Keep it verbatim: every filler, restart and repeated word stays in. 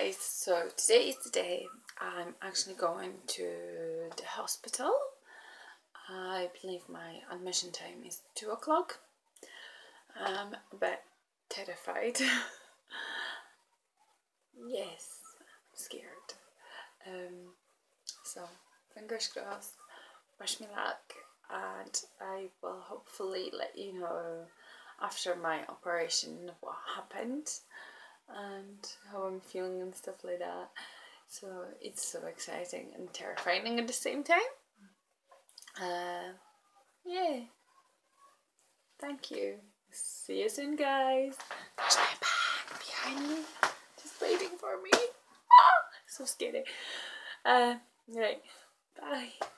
guys, so today is the day I'm actually going to the hospital. I believe my admission time is two o'clock. I'm a bit terrified. Yes, I'm scared. Um, so fingers crossed, wish me luck, and I will hopefully let you know after my operation what happened and how I'm feeling and stuff like that. So it's so exciting and terrifying at the same time. Uh, yeah. Thank you. See you soon, guys. There's my bag behind me, just waiting for me. Ah, so scary. Uh, right. Bye.